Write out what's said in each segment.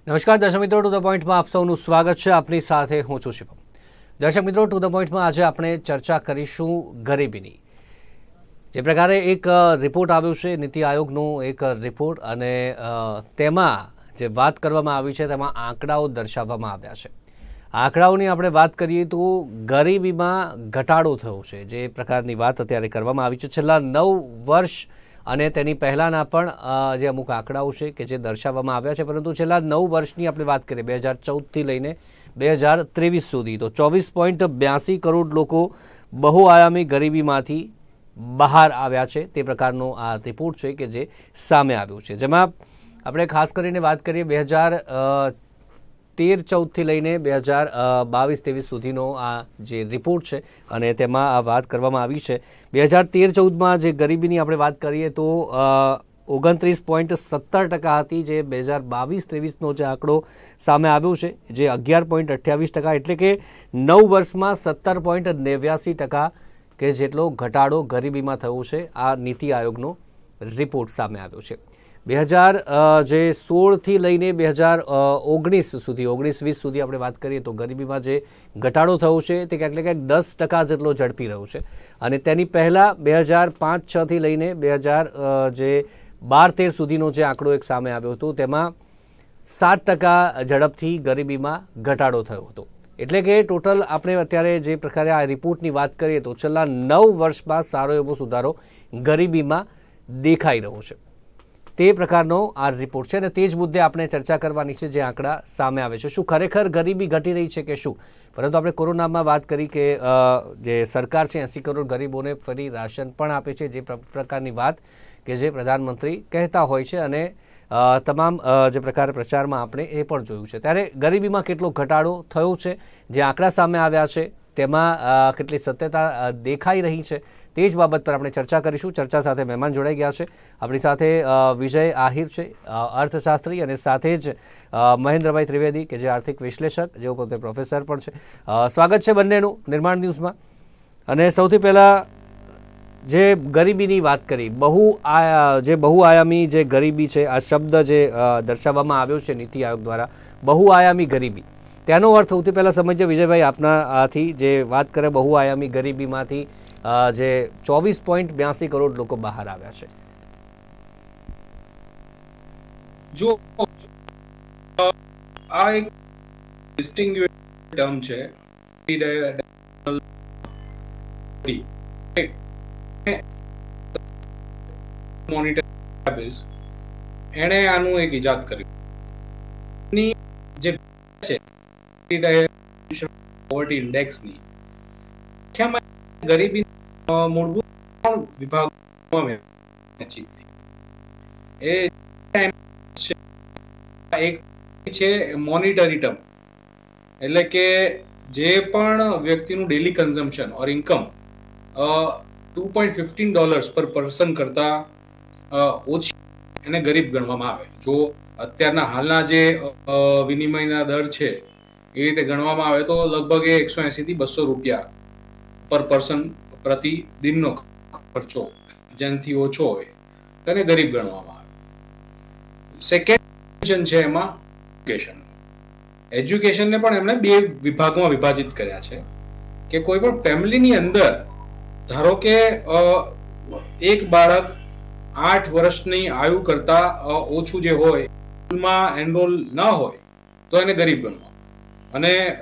નમસ્કાર દર્શક મિત્રો, ટુ ધ પોઈન્ટમાં આપ સૌનું સ્વાગત છે. આપની સાથે હું છું શિવમ. દર્શક મિત્રો, ટુ ધ પોઈન્ટમાં આજે આપણે ચર્ચા કરીશું ગરીબીની. જે પ્રકારે એક રિપોર્ટ આવ્યો છે, નીતિ આયોગનો એક રિપોર્ટ, અને તેમાં જે વાત કરવામાં આવી છે તેમાં આંકડાઓ દર્શાવવામાં આવ્યા છે. આંકડાઓની આપણે વાત કરીએ તો ગરીબીમાં ઘટાડો થયો છે. જે પ્રકારની વાત અત્યારે કરવામાં આવી છે છેલ્લા 9 વર્ષ અને તેની પહેલાંના પણ જે અમુક આંકડાઓ છે કે જે દર્શાવવામાં આવ્યા છે, પરંતુ છેલ્લા 9 વર્ષની આપણે વાત કરીએ 2014થી લઈને 2023 સુધી, તો 24.82 કરોડ લોકો બહુઆયામી ગરીબીમાંથી બહાર આવ્યા છે. તે પ્રકારનો આ રિપોર્ટ છે કે જે સામે આવ્યું છે, જેમાં આપણે ખાસ કરીને વાત કરીએ 2013-14થી લઈને 2022-23 સુધીનો આ જે રિપોર્ટ છે, અને તેમાં આ વાત કરવામાં આવી છે. 2013-14માં જે ગરીબીની આપણે વાત કરીએ તો 29.17% હતી, જે 2022-23નો જે આંકડો સામે આવ્યો છે જે 11.28%, એટલે કે 9 વર્ષમાં 17.89% કે જેટલો ઘટાડો ગરીબીમાં થયો છે. આ નીતિ આયોગનો રિપોર્ટ સામે આવ્યો છે. 2016થી લઈને 2019 સુધી 19-20 સુધી આપણે વાત કરીએ તો ગરીબીમાં જે ઘટાડો થયો છે તે ક્યાંક ને ક્યાંક 10% જેટલો ઝડપી રહ્યો છે. અને તેની પહેલાં 2005-6થી લઈને 2012-13 સુધીનો જે આંકડો એક સામે આવ્યો હતો તેમાં 7% ઝડપથી ગરીબીમાં ઘટાડો થયો હતો. એટલે કે ટોટલ આપણે અત્યારે જે પ્રકારે આ રિપોર્ટની વાત કરીએ તો છેલ્લા 9 વર્ષમાં સારો એવો સુધારો ગરીબીમાં દેખાઈ રહ્યો છે. તે પ્રકારનો આ રિપોર્ટ છે, અને તે જ મુદ્દે આપણે ચર્ચા કરવાની છે. જે આંકડા સામે આવે છે, શું ખરેખર ગરીબી ઘટી રહી છે કે શું? પરંતુ આપણે કોરોનામાં વાત કરી કે જે સરકાર છે 80 કરોડ ગરીબોને ફરી રાશન પણ આપે છે, જે પ્રકારની વાત કે જે પ્રધાનમંત્રી કહેતા હોય છે, અને તમામ જે પ્રકાર પ્રચારમાં આપણે એ પણ જોયું છે. ત્યારે ગરીબીમાં કેટલો ઘટાડો થયો છે, જે આંકડા સામે આવ્યા છે તેમાં કેટલી સત્યતા દેખાઈ રહી છે, તે જ બાબત પર આપણે ચર્ચા કરીશું. ચર્ચા સાથે મહેમાન જોડાઈ ગયા છે. આપણી સાથે વિજય આહિર છે, અર્થશાસ્ત્રી, અને સાથે જ મહેન્દ્રભાઈ ત્રિવેદી કે જે આર્થિક વિશ્લેષક, જેઓ પોતે પ્રોફેસર પણ છે. સ્વાગત છે બંનેનું નિર્માણ ન્યૂઝમાં. અને સૌથી પહેલાં જે ગરીબીની વાત કરી, બહુઆયામી જે ગરીબી છે, આ શબ્દ જે દર્શાવવામાં આવ્યો છે નીતિ આયોગ દ્વારા, બહુઆયામી ગરીબી, તેનો અર્થ સૌથી પહેલાં સમજીએ વિજયભાઈ આપનાથી. જે વાત કરે બહુઆયામી ગરીબીમાંથી જે 24.82 કરોડ લોકો બહાર આવ્યા છે. જો આ એક ડિસ્ટિંગ્યુઇશ ટર્મ છે, મોનિટર એણે આનું એક ઈજાદ કર્યું. જે છે પોવર્ટી ઇન્ડેક્સની ગરીબી મૂળભૂત વિભાગોમાં વહેંચી હતી. એક છે મોનિટરી ટર્મ, એટલે કે જે પણ વ્યક્તિનું ડેલી કન્ઝમ્પશન ઓર ઇન્કમ $2.15 પર પર્સન કરતા ઓછી, એને ગરીબ ગણવામાં આવે. જો અત્યારના હાલના જે વિનિમયના દર છે એ રીતે ગણવામાં આવે તો લગભગ 180 થી 200 રૂપિયા પર પર્સન પ્રતિ દિનનો ખર્ચો જેનાથી ઓછો હોય તેને ગરીબ ગણવામાં આવે. સેકન્ડ છે એમાં એજ્યુકેશન. એજ્યુકેશનને પણ એમણે 2 વિભાગમાં વિભાજિત કર્યા છે કે કોઈ પણ ફેમિલીની અંદર ધારો કે એક બાળક 8 વર્ષની આયુ કરતા ઓછું જે હોય, સ્કૂલમાં એનરોલ ન હોય તો એને ગરીબ ગણવામાં. અને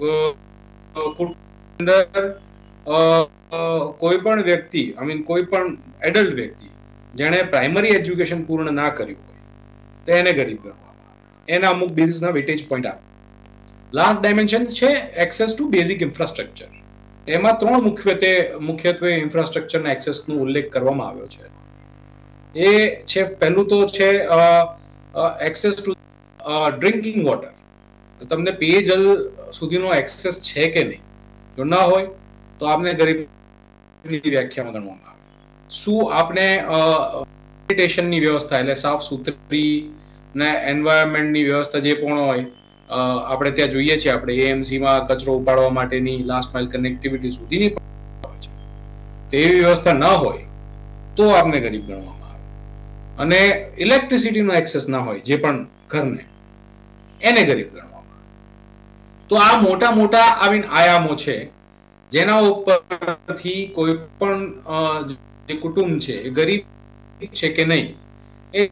અંદર કોઈ પણ વ્યક્તિ, કોઈ પણ એડલ્ટ વ્યક્તિ જેણે પ્રાઇમરી એજ્યુકેશન પૂર્ણ ના કર્યું હોય તો એને ગરીબ ગણવામાં. એના અમુક બેઝિસના વેટેજ પોઈન્ટ આપે. લાસ્ટ ડાયમેન્શન છે એક્સેસ ટુ બેઝિક ઇન્ફ્રાસ્ટ્રક્ચર. એમાં 3 મુખ્યત્વે ઇન્ફ્રાસ્ટ્રક્ચરના એક્સેસનો ઉલ્લેખ કરવામાં આવ્યો છે. એ છે, પહેલું તો છે એક્સેસ ટુ ડ્રિંકિંગ વોટર. તમને પેયજલ સુધીનો એક્સેસ છે કે નહીં, જો ના હોય તો આપને ગરીબની વ્યાખ્યામાં ગણવામાં આવે. શું આપને સેનિટેશનની વ્યવસ્થા, એટલે સાફ સુથરી ને એન્વાયરમેન્ટની વ્યવસ્થા જે પણ હોય, આપણે ત્યાં જોઈએ છીએ, આપણે એએમસીમાં કચરો ઉપાડવા માટેની લાસ્ટ માઇલ કનેક્ટિવિટી સુધીની હોય છે, તો એવી વ્યવસ્થા ન હોય તો આપને ગરીબ ગણવામાં આવે. અને ઇલેક્ટ્રિસિટીનો એક્સેસ ના હોય જે પણ ઘરને, એને ગરીબ ગણવામાં આવે. તો આ મોટા મોટા આયામો છે જેના ઉપરથી કોઈ પણ જે કુટુંબ છે એ ગરીબ છે કે નહીં એ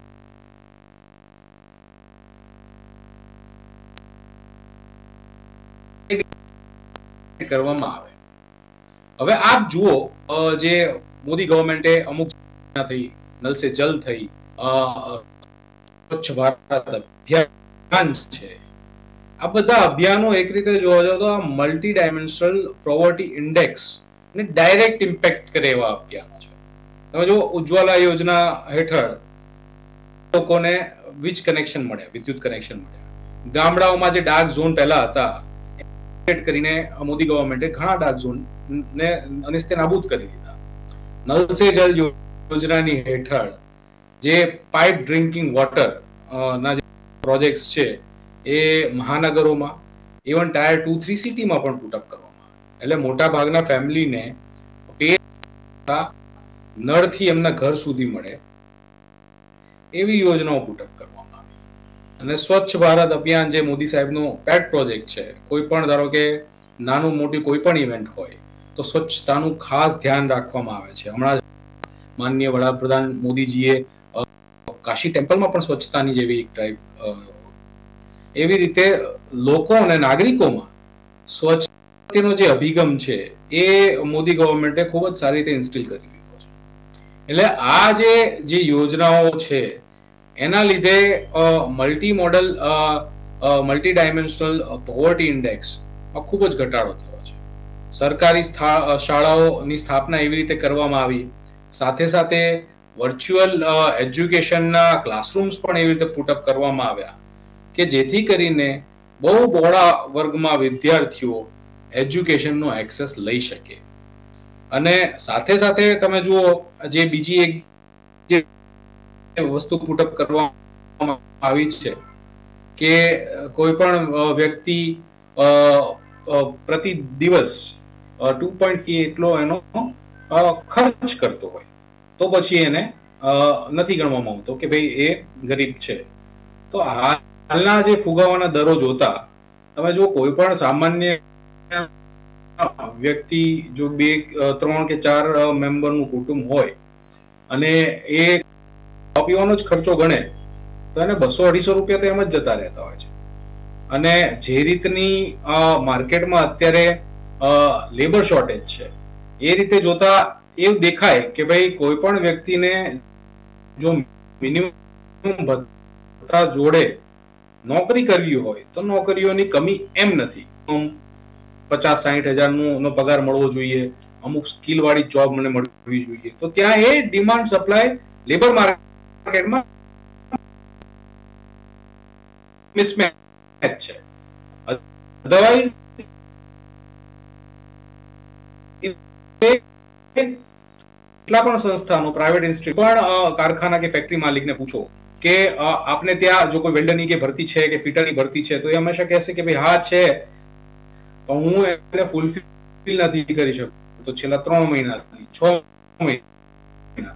કરવામાં આવે. હવે આપ જુઓ જે મોદી ગવર્મેન્ટે અમુક થઈ, નલ સે જલ થઈ, સ્વચ્છ ભારત અભિયાન છે, આ બધા અભિયાનો એક રીતે જોવા જાવ તો આ મલ્ટી ડાયમેન્શનલ પોવર્ટી ઇન્ડેક્સ ને ડાયરેક્ટ ઇમ્પેક્ટ કરે એવા અભિયાનો છે. તમે જો ઉજ્જવલા યોજના હેઠળ લોકોને વીજ કનેક્શન મળ્યા, વિદ્યુત કનેક્શન મળ્યા. ગામડાઓમાં જે ડાર્ક ઝોન પહેલા હતા કરીને મોદી ગવર્મેન્ટે ઘણા ડાર્ક ઝોન ને અનિસ્તે નાબૂદ કરી દીધા. નલ સે જલ યોજનાની હેઠળ જે પાઇપ ડ્રિંકિંગ વોટર ના જે પ્રોજેક્ટ્સ છે એ મહાનગરોમાં, ઇવન ટાયર 2-3 સિટીમાં પણ પુટઅપ કરવામાં આવે. એટલે મોટા ભાગના ફેમિલીને નળથી એમના ઘર સુધી મળે એવી યોજનાઓ પુટઅપ કરવામાં આવી. અને સ્વચ્છ ભારત અભિયાન જે મોદી સાહેબનો પેટ પ્રોજેક્ટ છે, કોઈ પણ ધારો કે નાનું મોટી કોઈ પણ ઇવેન્ટ હોય તો સ્વચ્છતાનું ખાસ ધ્યાન રાખવામાં આવે છે. હમણાં માનનીય વડાપ્રધાન મોદીજીએ કાશી ટેમ્પલમાં પણ સ્વચ્છતાની જેવી એક ડ્રાઈવ, એવી રીતે લોકો અને નાગરિકોમાં સ્વચ્છતાનો જે અભિગમ છે એ મોદી ગવર્મેન્ટે ખૂબ જ સારી રીતે ઇન્સ્ટિલ કરી લીધો છે. એટલે આ જે યોજનાઓ છે એના લીધે multi modal multi dimensional poverty index ખૂબ જ ઘટાડો થયો છે. સરકારી શાળાઓની સ્થાપના એવી રીતે કરવામાં આવી, સાથે સાથે વર્ચ્યુઅલ એજ્યુકેશનના ક્લાસરૂમ્સ પણ એવી રીતે પુટઅપ કરવામાં આવ્યા કે જેથી કરીને બહુ બહોળા વર્ગમાં વિદ્યાર્થીઓ એજ્યુકેશનનો એક્સેસ લઈ શકે. અને સાથે સાથે તમે જુઓ જે બીજી એક જે વસ્તુ પુટઅપ કરવામાં આવી છે કે કોઈ પણ વ્યક્તિ પ્રતિ દિવસ 2.3 એટલો એનો ખર્ચ કરતો હોય તો પછી એને નથી ગણવામાં આવતો કે ભાઈ એ ગરીબ છે. તો હાલના જે ફુગાવાના દરો જોતા તમે જો કોઈ પણ સામાન્ય વ્યક્તિ જો 2, 3 કે 4 મેમ્બરનું કુટુંબ હોય અને એ પીવાનો જ ખર્ચો ગણે તો એને 200-250 રૂપિયા તો એમ જ જતા રહેતા હોય છે. અને જે રીતની માર્કેટમાં અત્યારે લેબર શોર્ટેજ છે એ રીતે જોતા એવું દેખાય કે ભાઈ કોઈ પણ વ્યક્તિને જો મિનિમમ ભથ્થા જોડે નોકરી કરવી હોય તો નોકરીઓની કમી એમ નથી. 50-60 હજારનો પગાર મળવો જોઈએ, અમુક સ્કિલ વાળી જોબ મને મળવી જોઈએ. તો ત્યાં એ ડિમાન્ડ સપ્લાય લેબર માર્કેટમાં મિસમેચ છે. અધરવાઇઝ એટલા પણ સંસ્થાનો, પ્રાઇવેટ ઇન્સ્ટિટ્યૂટ પણ કારખાના કે ફેક્ટરી માલિકને પૂછો કે આપને ત્યાં જો કોઈ વેલ્ડરની કે ભરતી છે કે ફિટરની ભરતી છે તો એ હંમેશા કહેશે કે ભાઈ હા છે પણ હું એને ફૂલફિલ નથી કરી શકું તો છેલ્લા 3 મહિનાથી 6 મહિના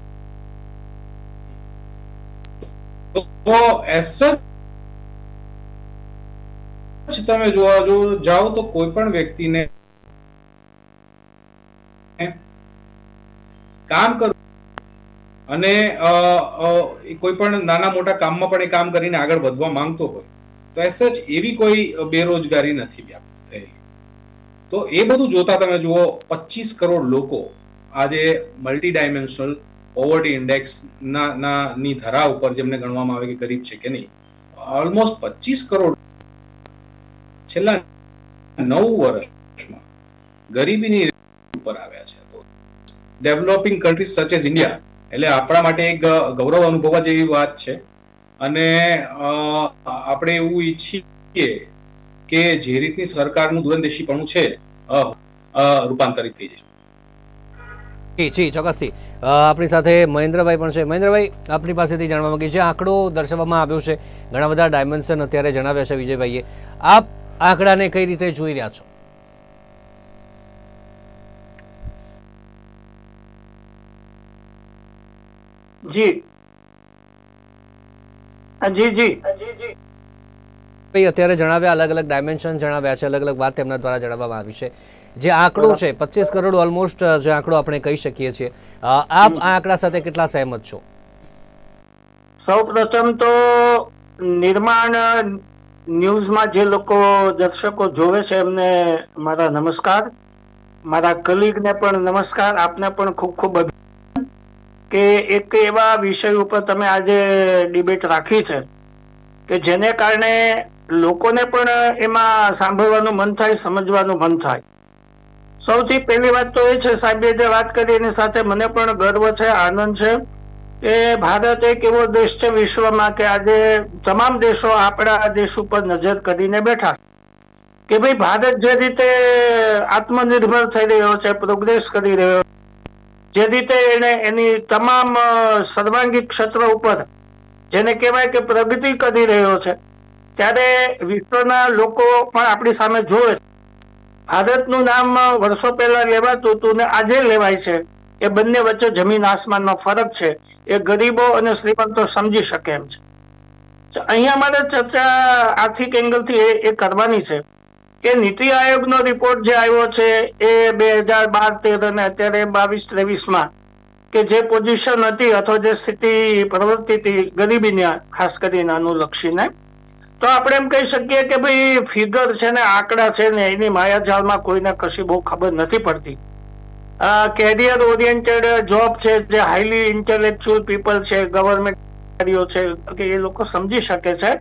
તો એસ તમે જોવા જાઓ તો કોઈ પણ વ્યક્તિને કામ કરવું અને કોઈ પણ નાના મોટા કામમાં પણ એ કામ કરીને આગળ વધવા માંગતો હોય તો એસ સચ એવી કોઈ બેરોજગારી નથી વ્યાપ્ત થયેલી. તો એ બધું જોતા તમે જુઓ 25 કરોડ લોકો આજે મલ્ટી ડાયમેન્શનલ પોવર્ટી ઇન્ડેક્સ ની ધરા ઉપર જેમને ગણવામાં આવે કે ગરીબ છે કે નહીં, ઓલમોસ્ટ 25 કરોડ છેલ્લા 9 વર્ષમાં ગરીબીની ઉપર આવ્યા છે. તો developing countries such as India એટલે આપણા માટે એક ગૌરવ અનુભવવા જેવી વાત છે. અને આપણે એવું ઈચ્છીએ કે જે રીતની સરકારનું દૂરંદેશીપણું છે રૂપાંતરિત થઈ જશે. જી ચોક્કસથી. આપણી સાથે મહેન્દ્રભાઈ પણ છે. મહેન્દ્રભાઈ, આપની પાસેથી જાણવા માંગીએ છીએ, આંકડો દર્શાવવામાં આવ્યો છે, ઘણા બધા ડાયમેન્શન અત્યારે જણાવ્યા છે વિજયભાઈએ. આપ આંકડાને કઈ રીતે જોઈ રહ્યા છો? જી જી જી અત્યારે જણાવ્યા, અલગ અલગ ડાયમેન્શન જણાવ્યા છે, અલગ અલગ વાત તેમના દ્વારા જણાવવામાં આવી છે. જે આંકડો છે 25 કરોડ ઓલમોસ્ટ, જે આંકડો આપણે કહી શકીએ છીએ, આપ આ આંકડા સાથે કેટલા સહેમત છો? સૌ પ્રથમ તો નિર્માણ ન્યૂઝમાં જે લોકો દર્શકો જોવે છે એમને મારા નમસ્કાર, મારા કલીગને પણ નમસ્કાર, આપને પણ ખૂબ ખૂબ અભિનંદન કે એક એવા વિષય ઉપર તમે આજે ડિબેટ રાખી છે કે જેને કારણે લોકોને પણ એમાં સાંભળવાનું મન થાય, સમજવાનું મન થાય. સૌથી પહેલી વાત તો એ છે, સાહેબે જે વાત કરી એની સાથે મને પણ ગર્વ છે, આનંદ છે કે ભારત એક એવો દેશ છે વિશ્વમાં કે આજે તમામ દેશો આપણા દેશ ઉપર નજર કરીને બેઠા કે ભાઈ ભારત જે રીતે આત્મનિર્ભર થઈ રહ્યો છે, પ્રોગ્રેસ કરી રહ્યો, જે રીતે એને એની તમામ સર્વાંગી ક્ષેત્ર ઉપર જેને કહેવાય કે પ્રગતિ કરી રહ્યો છે, ત્યારે વિશ્વના લોકો પણ આપણી સામે જોવે છે. ભારતનું નામ વર્ષો પહેલા લેવાતું હતું ને આજે લેવાય છે, એ બંને વચ્ચે જમીન આસમાનનો ફરક છે. એ ગરીબો અને શ્રીમંતો સમજી શકે એમ છે. અહીંયા મારે ચર્ચા આર્થિક એંગલથી એ કરવાની છે કે નીતિ આયોગનો રિપોર્ટ જે આવ્યો છે એ 2012-13 અને અત્યારે 22-23માં કે જે પોઝિશન હતી અથવા જે સ્થિતિ પ્રવર્તી હતી ગરીબીને ખાસ કરીને અનુલક્ષીને, તો આપણે એમ કહી શકીએ કે ભાઈ ફિગર છે ને, આંકડા છે ને, એની માયાજાળમાં કોઈને કશી બહુ ખબર નથી પડતી. કેરિયર ઓરિએન્ટેડ જોબ છે, જે હાઈલી ઇન્ટેલેક્ચ્યુઅલ પીપલ છે, ગવર્મેન્ટ છે કે એ લોકો સમજી શકે છે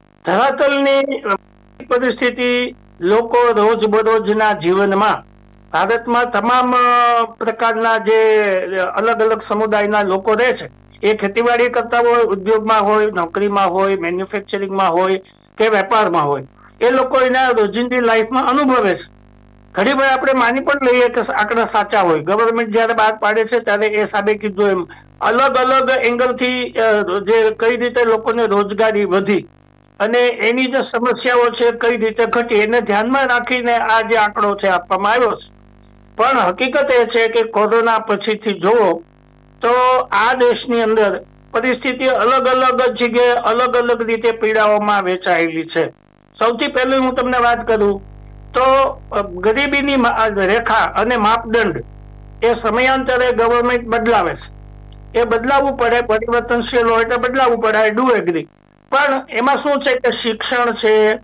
ધરાતલની પરિસ્થિતિ. લોકો રોજબરોજના જીવનમાં ભારતમાં તમામ પ્રકારના જે અલગ અલગ સમુદાયના લોકો રહે છે, એ ખેતીવાડી કરતા હોય, ઉદ્યોગમાં હોય, નોકરીમાં હોય, મેન્યુફેક્ચરિંગમાં હોય કે વેપારમાં હોય, એ લોકો એના રોજિંદી લાઈફમાં અનુભવે છે. ઘણી વાર આપણે માની પણ લઈએ કે આંકડા સાચા હોય. ગવર્મેન્ટ જયારે બહાર પાડે છે ત્યારે એ સાબે કીધું એમ અલગ અલગ એંગલથી જે કઈ રીતે લોકોને રોજગારી વધી અને એની જે સમસ્યાઓ છે કઈ રીતે ઘટી, એને ધ્યાનમાં રાખીને આ જે આંકડો છે આપવામાં આવ્યો છે. પણ હકીકત એ છે કે કોરોના પછીથી જુઓ તો આ દેશની અંદર પરિસ્થિતિ અલગ અલગ જગ્યાએ અલગ અલગ રીતે પીડાઓમાં વેચાયેલી છે. સૌથી પહેલું હું તમને વાત કરું તો ગરીબીની રેખા અને માપદંડ એ સમયાંતરે ગવર્મેન્ટ બદલાવે છે. એ બદલાવવું પડે, પરિવર્તનશીલ હોય એટલે બદલાવવું પડે, આઈ ડુ એગ્રી. પણ એમાં શું છે કે શિક્ષણ છે,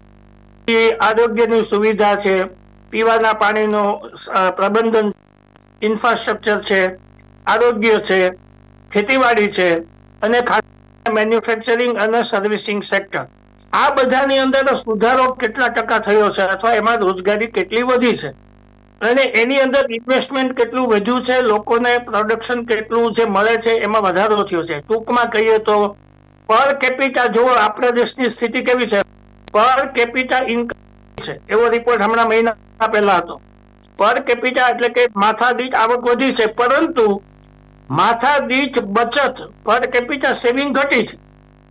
આરોગ્યની સુવિધા છે, પીવાના પાણીનું પ્રબંધન, ઇન્ફ્રાસ્ટ્રક્ચર છે, આરોગ્ય છે, ખેતીવાડી છે અને ખાસ મેન્યુફેક્ચરિંગ અને સર્વિસિંગ સેક્ટર, આ બધાની અંદર સુધારો કેટલા ટકા થયો છે અથવા એમાં રોજગારી કેટલી વધી છે અને એની અંદર ઇન્વેસ્ટમેન્ટ કેટલું વધ્યું છે, લોકોને પ્રોડક્શન કેટલું જે મળે છે એમાં વધારો થયો છે. ટૂંકમાં કહીએ તો પર કેપિટા જો આપણા દેશની સ્થિતિ કેવી છે, પર કેપિટા ઇન્કમ છે એવો રિપોર્ટ હમણાં મહિના પહેલા હતો. પર કેપિટા એટલે કે માથા દીઠ આવક વધી છે, પરંતુ માથા દીઠ બચત પર કેપિટા સેવિંગ ઘટી છે.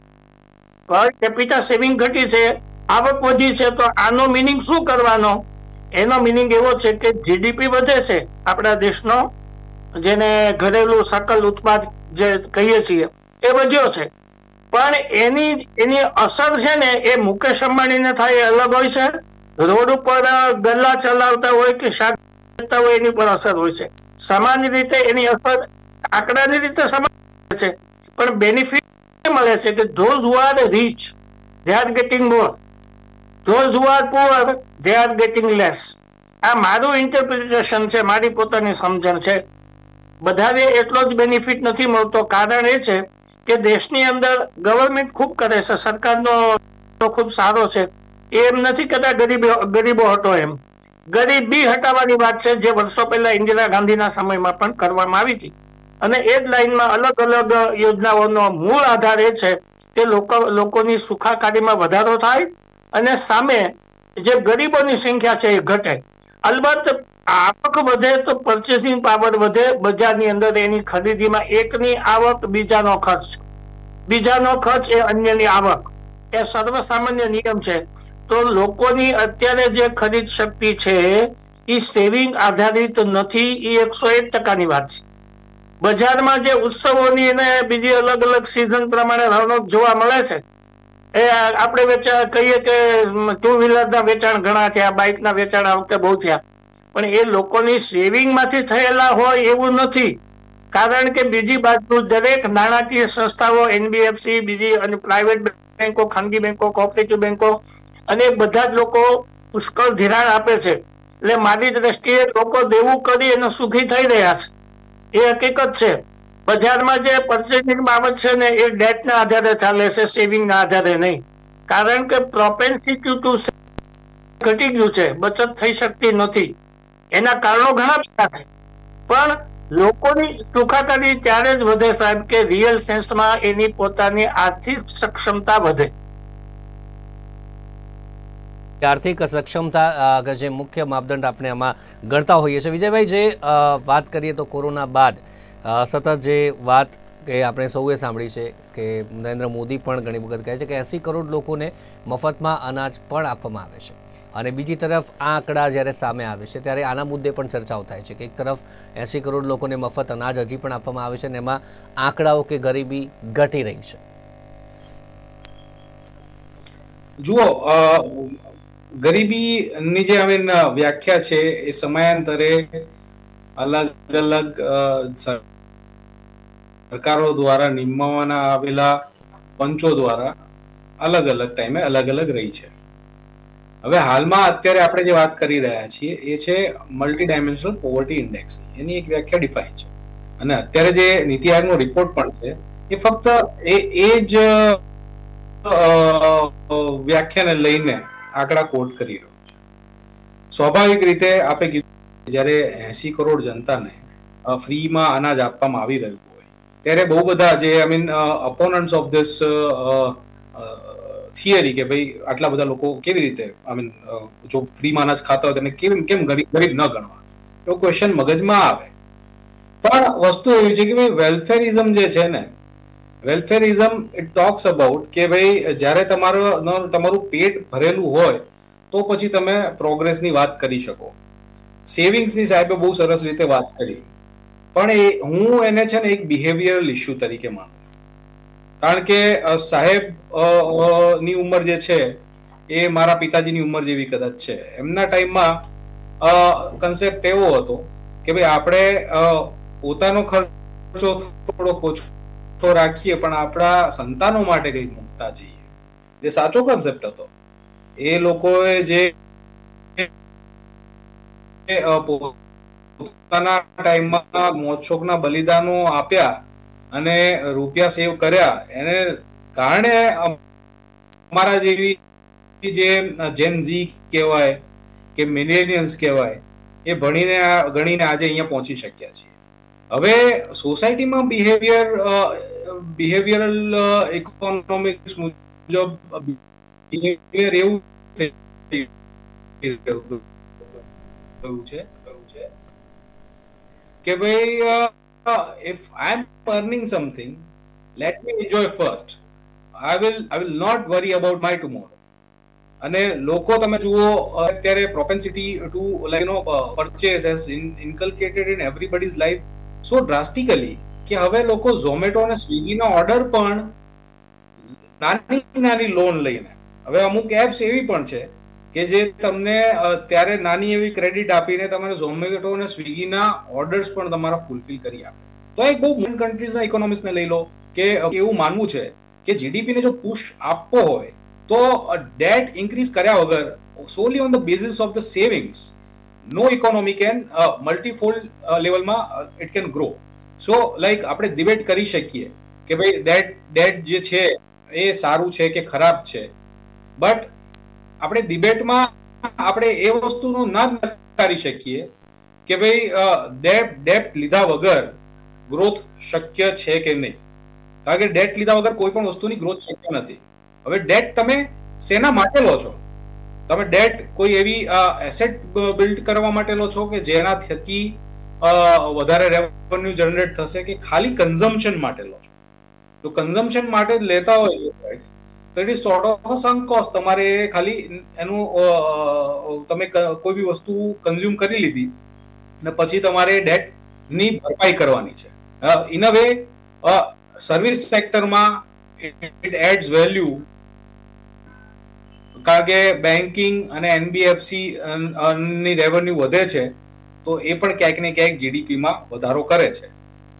પર કેપિટા સેવિંગ ઘટી છે, આવક વધી છે. તો આનો મિનિંગ શું કરવાનો? એનો મિનિંગ એવો છે કે જીડીપી વધે છે આપણા દેશનો, જેને ઘરેલું सकल ઉત્પાદ જે કહીએ છીએ એ વધ્યો છે. પણ એની અસર છે ને એ મુકેશ અંબાણીને થાય એ અલગ હોય છે, રોડ ઉપર ગલ્લા ચલાવતા હોય કે શાક વેચતા હોય એની પર અસર હોય છે. સામાન્ય રીતે એની અસર આંકડાની રીતે સમાન છે, પણ બેનિફિટ મળે છે કે those who are rich they are getting more, those who are poor they are getting less. આ મારું ઇન્ટરપ્રિટેશન છે, મારી પોતાની સમજણ છે. બધાને એટલો જ બેનિફિટ નથી મળતો. કારણ એ છે કે દેશની અંદર ગવર્મેન્ટ ખૂબ કરે છે, સરકારનો ખૂબ સારો છે, એમ નથી કહેતા ગરીબો હટો એમ. ગરીબી હટાવવાની વાત છે જે વર્ષો પહેલા ઇન્દિરા ગાંધીના સમયમાં પણ કરવામાં આવી હતી અને એ જ લાઈનમાં અલગ અલગ યોજનાઓનો મૂળ આધાર એ છે કે લોકોની સુખાકારીમાં વધારો થાય અને સામે જે ગરીબોની સંખ્યા છે એ ઘટે. અલબત્ત આવક વધે તો પરચેસિંગ પાવર વધે, બજારની અંદર એની ખરીદીમાં એકની આવક બીજાનો ખર્ચ, બીજાનો ખર્ચ એ અન્યની આવક, એ સર્વસામાન્ય નિયમ છે. તો લોકોની અત્યારે જે ખરીદ શક્તિ છે એ સેવિંગ આધારિત નથી, એ 101% વાત છે. બજારમાં જે ઉત્સવોની અને બીજી અલગ અલગ સિઝન પ્રમાણે રૌનક જોવા મળે છે એ આપણે કહીએ કે 2 વ્હીલરના વેચાણ ઘણા છે, બાઇકના વેચાણ આ વખતે બહુ થયા, પણ એ લોકોની સેવિંગ માંથી થયેલા હોય એવું નથી. કારણ કે બીજી બાજુ દરેક નાણાકીય સંસ્થાઓ, NBFC, બીજી અને પ્રાઇવેટ બેંકો, ખાનગી બેંકો, કોઓપરેટિવ બેંકો અને બધા જ લોકો પુષ્કળ ધિરાણ આપે છે. એટલે મારી દ્રષ્ટિએ લોકો દેવું કરી અને સુખી થઈ રહ્યા છે, એ હકીકત છે. બજારમાં જે પર્ચેસિંગ બાબત છે ને એ ડેટના આધારે ચાલે છે, સેવિંગના આધારે નહીં. કારણ કે પ્રોપેન્સિટી ટુ ઘટી ગયું છે, બચત થઈ શકતી નથી. એના કારણો ઘણા બધા છે, પણ લોકોની સુખાકારી ત્યારે જ વધે સાહેબ કે રિયલ સેન્સમાં એની પોતાની આર્થિક સક્ષમતા વધે. આર્થિક સક્ષમતા જે મુખ્ય માપદંડ આપણે આમાં ગણતા હોઈએ છીએ. વિજયભાઈ, જે વાત કરીએ તો કોરોના બાદ સતત જે વાત કે આપણે સૌએ સાંભળી છે કે નરેન્દ્ર મોદી પણ ઘણી વખત કહે છે કે 80 કરોડ લોકોને મફતમાં અનાજ પણ આપવામાં આવે છે, અને બીજી તરફ આ આંકડા જ્યારે સામે આવે છે ત્યારે આના મુદ્દે પણ ચર્ચાઓ થાય છે કે એક તરફ 80 કરોડ લોકોને મફત અનાજ હજી પણ આપવામાં આવે છે અને એમાં આંકડાઓ કે ગરીબી ઘટી રહી છે. જુઓ, ગરીબીની જે વ્યાખ્યા છે એ સમયાંતરે અલગ અલગ સરકારો દ્વારા નિમવામાં આવેલા પંચો દ્વારા અલગ અલગ ટાઈમે અલગ અલગ રહી છે. હવે હાલમાં અત્યારે આપણે જે વાત કરી રહ્યા છીએ એ છે મલ્ટી ડાયમેન્શનલ પોવર્ટી ઇન્ડેક્સ. એની એક વ્યાખ્યા ડિફાઇન છે, અને અત્યારે જે નીતિ આયોગનો રિપોર્ટ પણ છે એ ફક્ત એ જ વ્યાખ્યાને લઈને આંકડા કોટ કરી રહ્યો છે. સ્વાભાવિક રીતે આપણે કીધું જ્યારે 80 કરોડ જનતાને ફ્રીમાં અનાજ આપવામાં આવી રહ્યું હોય ત્યારે બહુ બધા જે અપોનન્ટ્સ ઓફ ધીસ થિયરી કે ભાઈ આટલા બધા લોકો કેવી રીતે જો ફ્રીમાં અનાજ ખાતા હોય તેને કેમ ગરીબ ન ગણવા, એવો ક્વેશ્ચન મગજમાં આવે. પણ વસ્તુ એવી છે કે ભાઈ વેલફેરિઝમ જે છે ને, વેલફેરિઝમ ઇટ ટોક્સ અબાઉટ કે ભાઈ જ્યારે તમારું પેટ ભરેલું હોય તો પછી તમે પ્રોગ્રેસની વાત કરી શકો. સેવિંગ્સની સાહેબે બહુ સરસ રીતે વાત કરી, પણ હું એને છે ને એક બિહેવિયરલ ઇસ્યુ તરીકે માનું છું. કારણ કે સાહેબ ની ઉંમર જે છે એ મારા પિતાજીની ઉંમર જેવી કદાચ છે. એમના ટાઈમમાં કન્સેપ્ટ એવો હતો કે ભાઈ આપણે પોતાનો ખર્ચો થોડોક ઓછો રાખીએ પણ આપણા સંતાનો માટે કંઈક મૂકતા જઈએ, જે સાચો કન્સેપ્ટ હતો. એ લોકોએ જે પોતાના ટાઈમમાં મોજશોખના બલિદાનો આપ્યા અને રૂપિયા સેવ કર્યા, એને કારણે અમારા જેવી જે જેન ઝી કહેવાય કે મિલેનિયલ્સ કહેવાય એ ગણીને આજે અહીંયા પહોંચી શક્યા છીએ. હવે સોસાયટીમાં બિહેવિયરલ ઇકોનોમિક્સ મુજબ બિહેવિયર એવું છે કે ભાઈ if I am earning something, let me enjoy first. I will not worry about my tomorrow. અને લોકો તમે જુઓ અત્યારે propensity to purchase has inculcated in everybody's life so drastically કે હવે લોકો ઝોમેટો અને સ્વિગીના ઓર્ડર પણ નાની લોન લઈને, હવે અમુક એપ્સ એવી પણ છે કે જે તમને ત્યારે નાની એવી ક્રેડિટ આપીને તમારે ઝોમેટો અને સ્વિગીના ઓર્ડર્સ પણ તમારા ફૂલફિલ કરી આપે. તો એક બહુ મોટી કન્ટ્રીઝના ઇકોનોમિક્સને લઈ લો કે એવું માનવું છે કે જીડીપીને જો પુશ આપવો હોય તો ડેટ ઇન્ક્રીઝ કર્યા વગર solely on the basis of the savings no economy can multifold લેવલમાં it can grow. So like આપણે ડિબેટ કરી શકીએ કે ભાઈ ડેટ જે છે એ સારું છે કે ખરાબ છે, બટ આપણે ડિબેટમાં આપણે એ વસ્તુનો ના નકારી શકીએ કે ભાઈ ડેટ લીધા વગર ગ્રોથ શક્ય છે કે નહીં. કારણ કે ડેટ લીધા વગર કોઈ પણ વસ્તુની ગ્રોથ શક્ય નથી. હવે ડેટ તમે શેના માટે લો છો? તમે ડેટ કોઈ એવી એસેટ બિલ્ડ કરવા માટે લો છો કે જેના થકી વધારે રેવન્યુ જનરેટ થશે, કે ખાલી કન્ઝમ્પશન માટે લો છો? તો કન્ઝમ્પશન માટે લેતા હોય તો it is sort of sunk cost. તમારે ખાલી એનું તમે કોઈ બી વસ્તુ કન્ઝ્યુમ કરી લીધી અને પછી તમારે ડેટ ની ભરપાઈ કરવાની છે. ઇન અ વે સર્વિસ સેક્ટરમાં ઇટ એડ્સ વેલ્યુ કારણ કે બેન્કિંગ અને એનબીએફસી ની રેવન્યુ વધે છે તો એ પણ ક્યાંક ને ક્યાંક જીડીપીમાં વધારો કરે છે.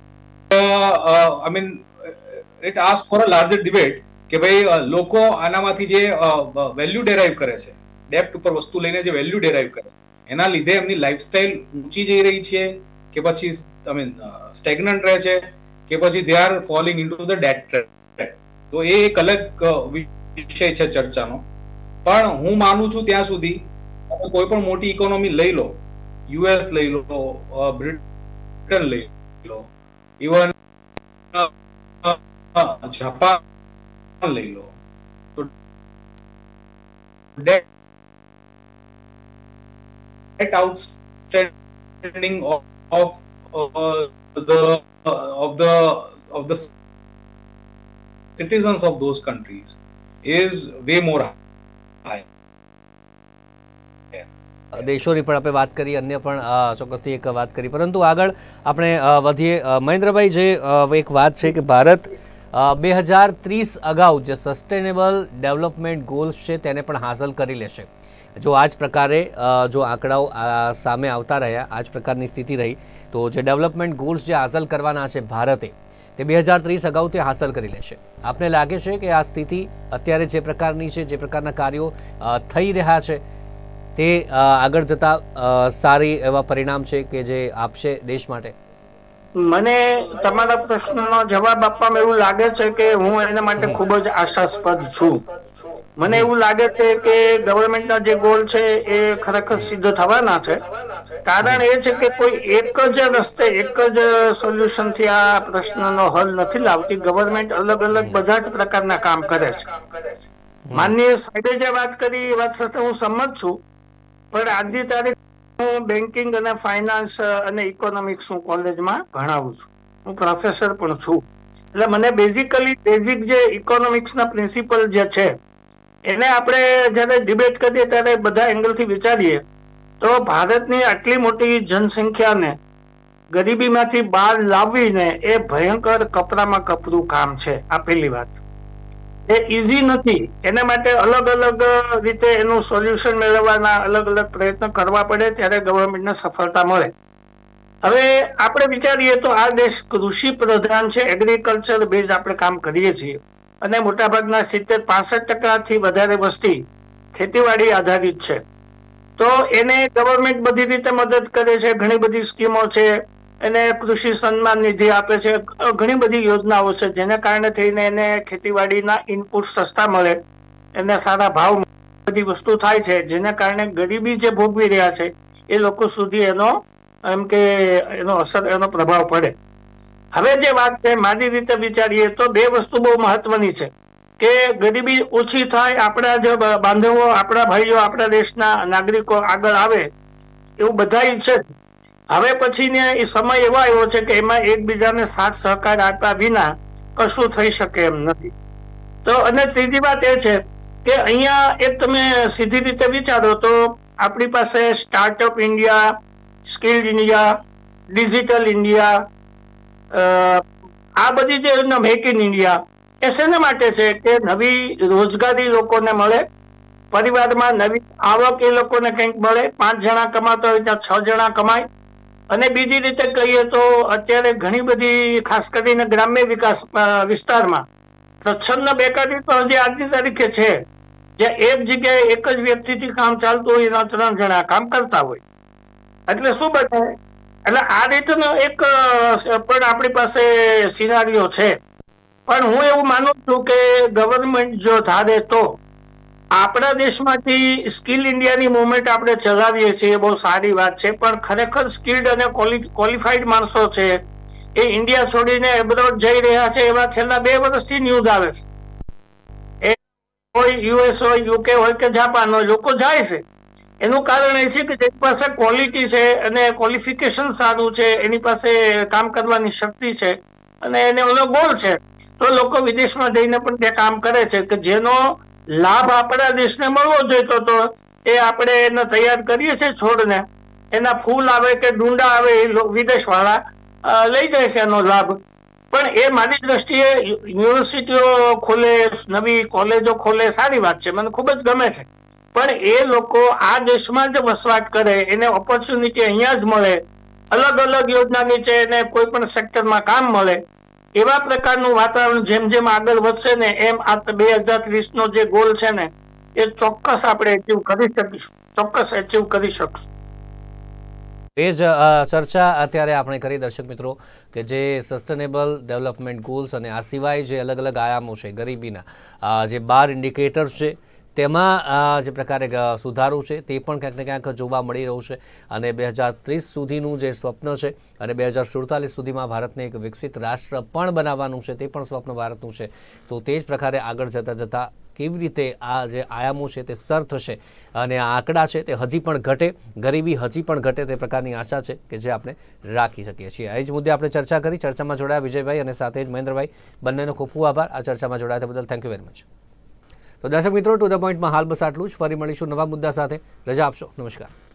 I mean it ask for a larger debate કે ભાઈ લોકો આનામાંથી જે વેલ્યુ ડેરાઈવ કરે છે, ડેપ્ટ ઉપર વસ્તુ લઈને જે વેલ્યુ ડેરાઈવ કરે, એના લીધે એમની લાઈફસ્ટાઈલ ઊંચી જઈ રહી છે કે પછી આઈ મીન સ્ટેગ્નન્ટ રહે છે કે પછી they are falling into the debt trap. તો એ એક અલગ વિષય છે ચર્ચાનો. પણ હું માનું છું ત્યાં સુધી કોઈ પણ મોટી ઇકોનોમી લઈ લો, યુએસ લઈ લો, બ્રિટન લઈ લો, ઇવન જાપાન લઈ લો, તો debt outstanding of the citizens of those countries is way more high. દેશોની પણ આપણે વાત કરી, અન્ય પણ ચોક્કસથી એક વાત કરી, પરંતુ આગળ આપણે વધીએ. મહેન્દ્રભાઈ, જે એક વાત છે કે ભારત 2030 અગાઉ જે સસ્ટેનેબલ ડેવલપમેન્ટ ગોલ્સ છે તેને પણ હાંસલ કરી લેશે. જો આ જ પ્રકારે જો આંકડાઓ સામે આવતા રહ્યા, આ જ પ્રકારની સ્થિતિ રહી, તો જે ડેવલપમેન્ટ ગોલ્સ જે હાંસલ કરવાના છે ભારતે, તે 2030 અગાઉ તે હાંસલ કરી લેશે. આપને લાગે છે કે આ સ્થિતિ અત્યારે જે પ્રકારની છે, જે પ્રકારના કાર્યો થઈ રહ્યા છે, તે આગળ જતા સારી એવા પરિણામ છે કે જે આપશે દેશ માટે? મને તમારા પ્રશ્નનો જવાબ આપવામાં એવું લાગે છે કે હું એના માટે ખૂબ જ આશાસ્પદ છું. મને એવું લાગે છે કે ગવર્મેન્ટના જે ગોલ છે એ ખરેખર સિદ્ધ થવાના છે. કારણ એ છે કે કોઈ એક જ રસ્તે, એક જ સોલ્યુશન થી આ પ્રશ્નનો હલ નથી લાવતી. ગવર્મેન્ટ અલગ અલગ બધા જ પ્રકારના કામ કરે છે. માનનીય સાહેબે જે વાત કરી એ વાત સાથે હું સંમત છું, પણ આજની તારીખ હું બેન્કિંગ અને ફાઇનાન્સ અને ઇકોનોમિક્સ હું કોલેજમાં ભણાવું છું. હું પ્રોફેસર પણ છું. એટલે મને બેઝિક જે ઇકોનોમિક્સના પ્રિન્સિપલ જે છે એને આપણે જયારે ડિબેટ કરીએ ત્યારે બધા એંગલથી વિચારીએ તો ભારતની આટલી મોટી જનસંખ્યાને ગરીબીમાંથી બહાર લાવવીને એ ભયંકર કપરામાં કપરું કામ છે. આ પહેલી વાત. એ ઇઝી નથી. એના માટે અલગ અલગ રીતે એનું સોલ્યુશન મેળવવાના અલગ અલગ પ્રયત્ન કરવા પડે, ત્યારે ગવર્મેન્ટને સફળતા મળે. હવે આપણે વિચારીએ તો આ દેશ કૃષિ પ્રધાન છે, એગ્રીકલ્ચર બેઝ આપણે કામ કરીએ છીએ, અને મોટાભાગના 70-65% વધારે વસ્તી ખેતીવાડી આધારિત છે. તો એને ગવર્મેન્ટ બધી રીતે મદદ કરે છે, ઘણી બધી સ્કીમો છે, એને કૃષિ સન્માન નિધિ આપે છે, ઘણી બધી યોજનાઓ છે, જેને કારણે થઈને એને ખેતીવાડીના ઇનપુટ સસ્તા મળે, એને સારા ભાવ, બધી વસ્તુ થાય છે, જેને કારણે ગરીબી જે ભોગવી રહ્યા છે એ લોકો સુધી એનો એમ કે એનો અસર, એનો પ્રભાવ પડે. હવે જે વાત છે, મારી રીતે વિચારીએ તો બે વસ્તુ બહુ મહત્વની છે કે ગરીબી ઓછી થાય, આપણા જે બાંધવો, આપણા ભાઈઓ, આપણા દેશના નાગરિકો આગળ આવે એવું બધા ઈચ્છે. હવે પછીને એ સમય એવો આવ્યો છે કે એમાં એકબીજાને સાથ સહકાર આપ્યા વિના કશું થઈ શકે એમ નથી. તો અને ત્રીજી વાત એ છે કે અહીંયા એક તમે સીધી રીતે વિચારો તો આપણી પાસે startup India, skilled India, digital India, આ બધી જે મેક ઇન ઇન્ડિયા એ શેના માટે છે કે નવી રોજગારી લોકોને મળે, પરિવારમાં નવી આવક એ લોકોને કંઈક મળે. 5 જણા કમાતા હોય ત્યાં 6 જણા કમાય. અને બીજી રીતે કહીએ તો અત્યારે ઘણી બધી, ખાસ કરીને ગ્રામ્ય વિકાસ વિસ્તારમાં પ્રચ્છન્ન બેકારી તો હજી આજની તારીખે છે, જે એક જગ્યાએ એક જ વ્યક્તિથી કામ ચાલતું હોય એના 3 જણા કામ કરતા હોય. એટલે શું બને, એટલે આ રીતનો એક પણ આપણી પાસે સિનારીઓ છે. પણ હું એવું માનું છું કે ગવર્મેન્ટ જો ધારે તો આપણા દેશમાંથી સ્કિલ ઇન્ડિયાની મુવમેન્ટ આપણે ચલાવીએ છીએ, બહુ સારી વાત છે, પણ ખરેખર સ્કિલ્ડ અને ક્વોલિફાઈડ માણસો છે એ ઇન્ડિયા છોડીને એબ્રોડ જઈ રહ્યા છે. એવા છેલ્લા 2 વર્ષથી ન્યૂઝ આવે છે. એ હોય યુએસ હોય, યુકે હોય કે જાપાન હોય, લોકો જાય છે. એનું કારણ એ છે કે જેની પાસે ક્વોલિટી છે અને ક્વોલિફિકેશન સારું છે, એની પાસે કામ કરવાની શક્તિ છે અને એને ઓલો ગોલ છે, તો લોકો વિદેશમાં જઈને પણ તે કામ કરે છે કે જેનો લાભ આપણા દેશને મળવો જોઈતો તો એ આપણે એને તૈયાર કરીએ છીએ છોડને, એના ફૂલ આવે કે ડુંડા આવે એ વિદેશ વાળા લઈ જાય છે એનો લાભ. પણ પણ એ મારી દ્રષ્ટિએ યુનિવર્સિટીઓ ખોલે, નવી કોલેજો ખોલે, સારી વાત છે, મને ખૂબ જ ગમે છે. પણ એ લોકો આ દેશમાં જ વસવાટ કરે, એને ઓપોર્ચ્યુનિટી અહીંયા જ મળે, અલગ અલગ યોજના નીચે એને કોઈ પણ સેક્ટરમાં કામ મળે, એવા પ્રકારનું વાતાવરણ જેમ જેમ આગળ વધશે ને એમ આ 2030 જે ગોલ છે ને એ ચોક્કસ આપણે અચીવ કરી શકીશું, ચોક્કસ અચીવ કરી શકશું. એ જ ચર્ચા અત્યારે આપણે કરી દર્શક મિત્રો કે જે સસ્ટેનેબલ ડેવલપમેન્ટ ગોલ્સ અને આ સિવાય જે અલગ અલગ આયામો છે ગરીબીના, જે 12 ઇન્ડિકેટર્સ છે તેમાં જે પ્રકારે સુધારો છે તે પણ ક્યાંક ને ક્યાંક જોવા મળી રહ્યું છે. અને 2030 સુધીનું જે સ્વપ્ન છે અને 2047 સુધીમાં ભારતને એક વિકસિત રાષ્ટ્ર પણ બનાવવાનું છે, તે પણ સ્વપ્ન ભારતનું છે. તો તે જ પ્રકારે આગળ જતાં કેવી રીતે આ જે આયામો છે તે સર થશે અને આ આંકડા છે તે હજી પણ ઘટે, ગરીબી હજી પણ ઘટે, તે પ્રકારની આશા છે કે જે આપણે રાખી શકીએ છીએ. એ જ મુદ્દે આપણે ચર્ચા કરી. ચર્ચામાં જોડાયા વિજયભાઈ અને સાથે જ મહેન્દ્રભાઈ, બંનેનો ખૂબ ખૂબ આભાર આ ચર્ચામાં જોડાયા બદલ. Thank you very much. તો દર્શક મિત્રો, ટુ ધ પોઈન્ટમાં હાલ બસ આટલું જ. ફરી મળીશું નવા મુદ્દા સાથે. રજા આપશો. નમસ્કાર.